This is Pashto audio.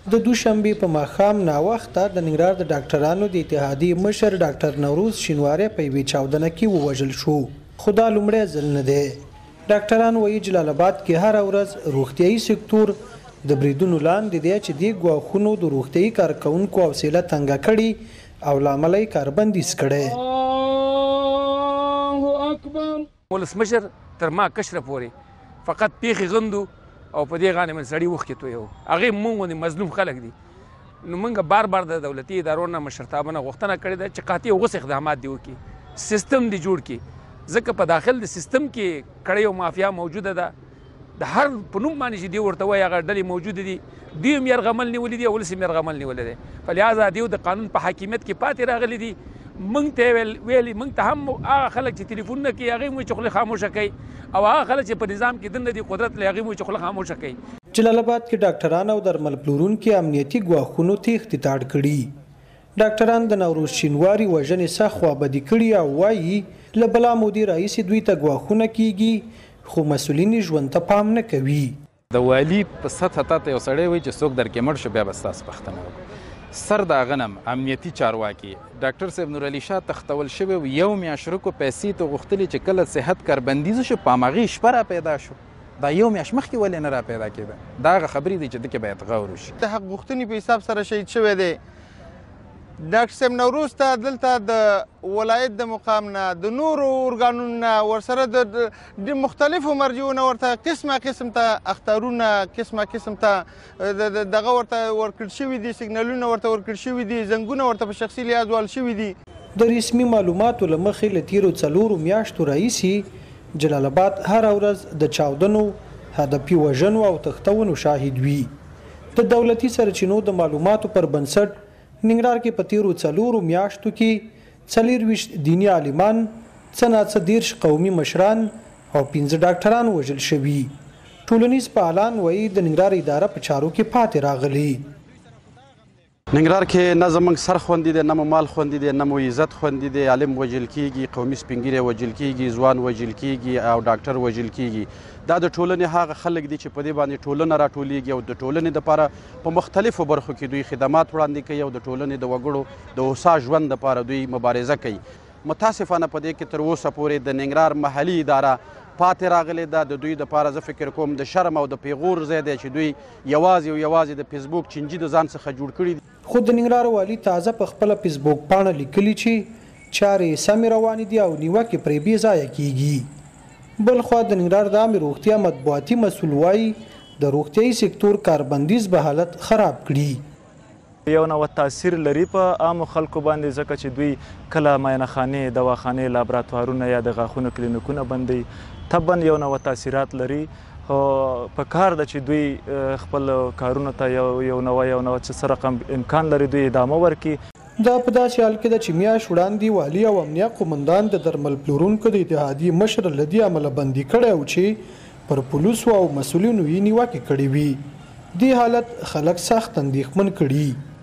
د دوشنبې په ماښام ناوخته د ننګرهار د ډاکټرانو د اتحادیې مشر ډاکټر نوروز شینواری په یوې چاودنه کې ووژل شو، خو دا لومړی ځل نه دی. ډاکټران وایي جلال آباد کې هره ورځ روغتیایي سکتور د بریدونو لاندې دی چې د ګواښونو د روغتیایي کارکوونکو حوصله تنګه کړي او له امله یې کاربندیز کړی. ولسمشر تر ما کشره پورې فقط پیښې غندو او په دې غانې من سړي وخت کې تویو. هغې مونږ غوندې مظلوم خلک دي. نو مونږ بار بار د دولتي ادارو نه مشرتابه نه غوښتنه کړې ده چې قاطع اوس اقدامات دې وکړي، سیستم دې جوړ کړي، ځکه په داخل د سیستم کې کړۍ او مافیا موجوده ده. د هر په نوم باندې چې دی ورته وایي هغه ډلې موجوده دي، دوی هم یرغمل نیولي دي او ولس هم یرغمل نیولی دی. په لحاظه دوی د قانون په حاکمیت کې پاتې راغلي دي. موږ ته ویلي موږ ته هم هغه خلک چې تلیفونونه کوي هغې موږ چې خوله خاموشه کوي او هغه خلک چې په نظام کې دننه دي قدرت لري هغې موږ چې خوله خاموشه کوي. جلال آباد کې ډاکټران او درمل پلورونکي امنیتي ګواښونو تیښتې ته اړ کړي. ډاکټران د نوروز شینواري وژنې سخت خوابدي کړي او وایي له بلا مودې راهیسې دوی ته ګواښونه کیږي خو مسؤلین ژوند ته پام نه کوي. د والي په سطحه ته یو سړی وایي چې څوک درکې مړ شو بیا به ستاسو پوښتنه وکړو. سر د هغه نه امنیتي چارواکي ډاکټر صاحب نورعلي شاه تختول شوی و، یو میاشت رکو پیسې ته غوښتلې چې کله صحت کاربندیز شو په هماغې شپه را پیدا شو. دا یو میاشت مخکې ولې نه را پیدا کېده؟ دا هغه خبرې دي چې دې کې باید غور وشي. د حق غوښتنې په حساب سره شهید شوی دی. ډاکټر صاحب نوروز ته دلته د ولایت د مقام نه د نورو ارګانونو نه ورسره د مختلفو مرجعو نه ورته قسمه قسم ته اخطارونه قسمه قسم ته دغه ورته ورکړل شوي دي، سیګنالونه ورته ورکړل شوي دي، زنګونه ورته په شخصي لحاظ وال شوي دي. د رسمي معلوماتو له مخې له تیرو 4 میاشتو راهیسې جلال آباد هره ورځ د چاودنو، هدفي وژنو او تښتونو شاهد وي. د دولتي سرچینو د معلوماتو پر بنسټ ننګرهار کې په تیرو 4 میاشتو کې 24 دیني عالمان، څه ناڅه 10 قومي مشران او 15 ډاکټران وژل شوي. ټولنیز فعالان وایي د ننګرهار اداره په چارو کې پاتې راغلي. ننګرهار کې نه زموږ سر خوندي دی، نه مو مال خوندي دی، نه مو عزت خوندي دی. عالم وژل کیږي، قومي سپین ږیری وژل کیږي، ځوان وژل کیږي او ډاکټر وژل کیږي. دا د ټولنې هغه خلک دي چې په دې باندې ټولنه راټولیږي او د ټولنې دپاره په مختلفو برخو کې دوی خدمات وړاندې کوي او د ټولنې د وګړو د هوسا ژوند دپاره دوی مبارزه کوي. متاسفانه په دې کې تر اوسه پورې د ننګرهار محلي اداره پاتې راغلې ده. د دوی دپاره زه فکر کوم د شرم او د پیغور ځای دی چې دوی یوازې او یوازې د فیسبوک چینجي د ځان څخه جوړ کړي دي. خو د ننګرهار والي تازه په خپله فیسبوک پاڼه لیکلي چې چارې سمې روانې دي او نیوکې پرې بې ځایه کیږي. بل خوا د ننګرهار د عامې روغتیا مطبوعاتي مسؤل وایي د روغتیایي سکتور کاربندیز به حالت خراب کړي. یو نوع تاثیر لري په عامو خلکو باندې ځکه چې دوی کله معاینهخانې، دواخانې، لابراتوارونه یا د غاښونو کلینیکونه بندوي. طبعا یو نوع تاثیرات لري. خو په کار ده چې دوی خپل کارونو ته یو نوع څه رقم امکان لري دوی ادامه ورکړي. دا په داسې حال کې ده چې میاشت وړاندې والي او امنیه قومندان د درمل پلورونکو د اتحادیې مشر له دې امله بندي کړی و چې پر پولیسو او مسؤلینو یې نیوکې کړې وي. دې حالت خلک سخت اندېښمن کړي.